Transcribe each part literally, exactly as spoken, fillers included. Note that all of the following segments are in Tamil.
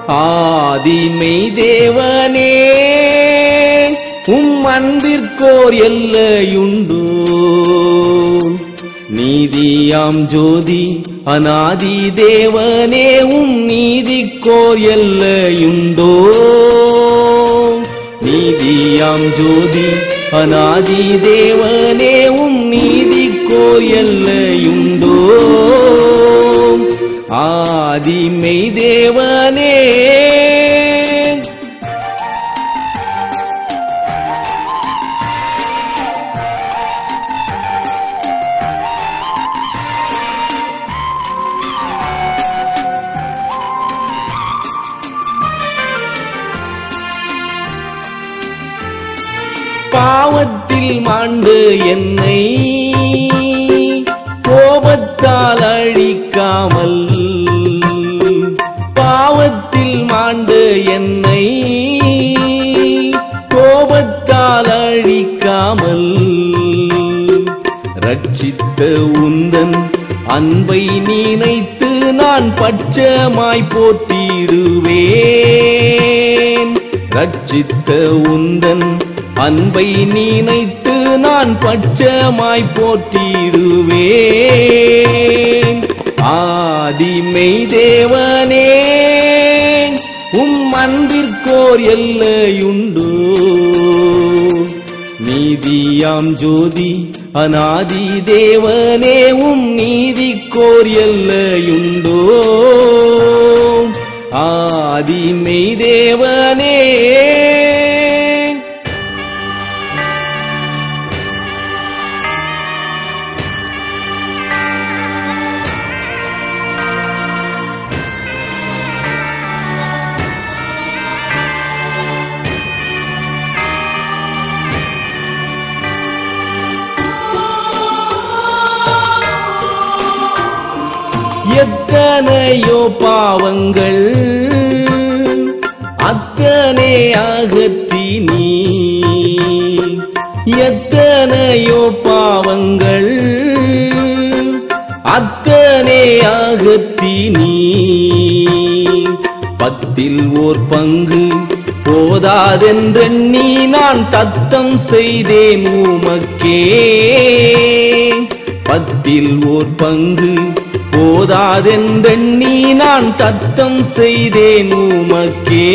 ஆதிமெய் தேவனே உம் அன்பிற்கோர் எல்லையுண்டோ நீதியாம் ஜோதி அநாதி தேவனே உம் நீதிக்கோர் எல்லையுண்டோ நீதியாம் ஜோதி அநாதி தேவனே உம் நீதிக்கோர் எல்லையுண்டோ ஆதிமெய் தேவனே பாவத்தில் மாண்டு என்னை கோபத்தால் அழிக்காமல் பாவத்தில் மாண்டு என்னை கோபத்தால் அழிக்காமல் ரட்சித்த உந்தன் அன்பை நினைத்து நான் பட்சமாய் போற்றிடுவேன் ரட்சித்த உந்தன் அன்பை நினைத்து நான் பட்சமாய் போற்றிடுவேன் ஆதிமெய் தேவனே உம் அன்பிற்கோர் எல்லையுண்டோ நீதியாம் ஜோதி அநாதி தேவனே உம் நீதிக்கோர் எல்லையுண்டோ ஆதிமெய் தேவனே எத்தனையோ பாவங்கள் அத்தனை அகற்றி நீ எத்தனையோ பாவங்கள் அத்தனை அகற்றி நீ பத்தில் ஓர் பங்கு போதாதென்றெண்ணி நான் தத்தம் செய்தேன் உமக்கே பத்தில் ஓர் பங்கு போதாதென்றெண்ணி நான் தத்தம் செய்தேன் உமக்கே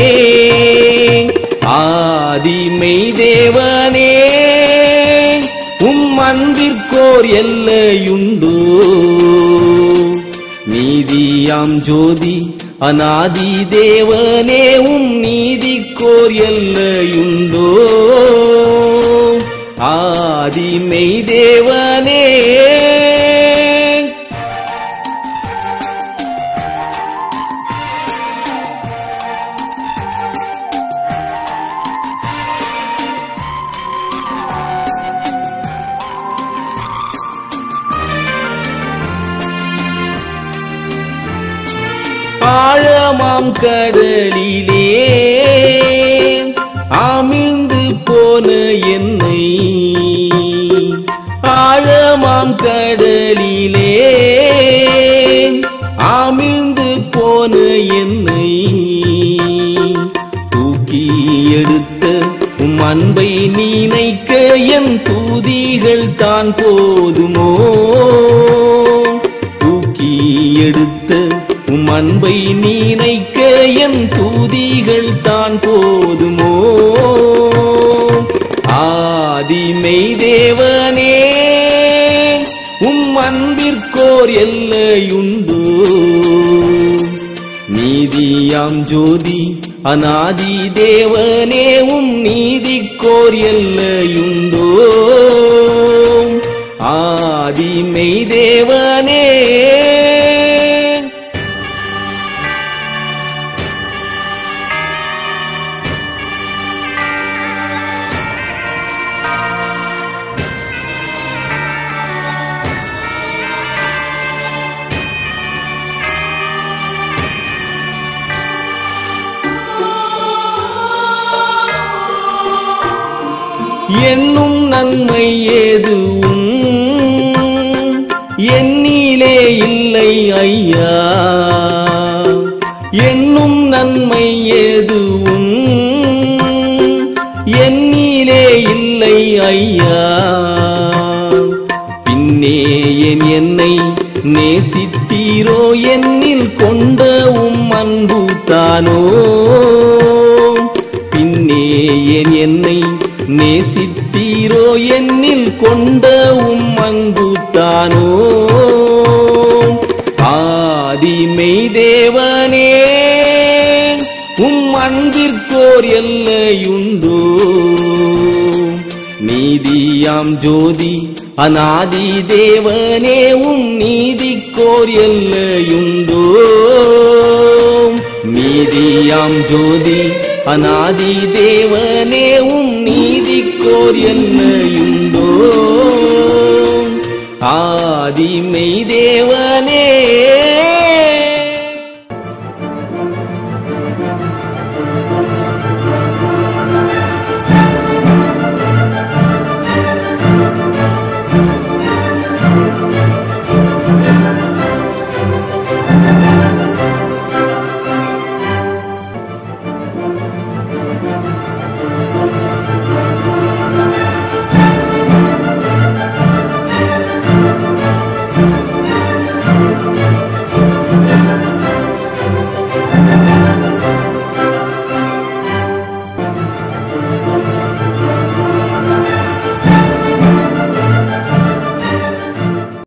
ஆதிமெய் தேவனே உம் அன்பிற்கோர் எல்லையுண்டோ நீதியாம் ஜோதி அநாதி தேவனே உம் நீதிக்கோர் எல்லையுண்டோ ஆதிமெய் தேவனே ஆழமாம் கடலிலே அமிழ்ந்து போன என்னை ஆழமாம் கடலிலே அமிழ்ந்து போன என்னை தூக்கி எடுத்த உம் அன்பை நினைக்க என் தூதிகள் தான் போதுமோ தூக்கி எடுத்த உம் அன்பை நினைக்க என் தூதிகள் தான் போதுமோ ஆதிமெய் தேவனே உம் அன்பிற்கோர் எல்லையுண்டோ நீதியாம் ஜோதி அநாதி தேவனே உம் நீதிக்கோர் எல்லையுண்டோ ஆதிமெய் தேவனே என்னும் நன்மை ஏதுவும் எண்ணிலே இல்லை ஐயா என்னும் நன்மை ஏன் என்னை நேசித்தீரோ என்னில் கொண்ட உம் அன்பு தானோ பின்னே ஏன் என்னை நேசித்தீரோ என்னில் கொண்ட உம் அன்பு தானோ ஆதிமெய் தேவனே உம் அன்பிற்கோர் எல்லையுண்டோ நீதியாம் ஜோதி அநாதி தேவனே உம் நீதிக்கோர் எல்லையுண்டோ நீதியாம் ஜோதி அநாதி தேவனே உம் நீதிக்கோர் எல்லையுண்டோ ஆதிமெய் தேவனே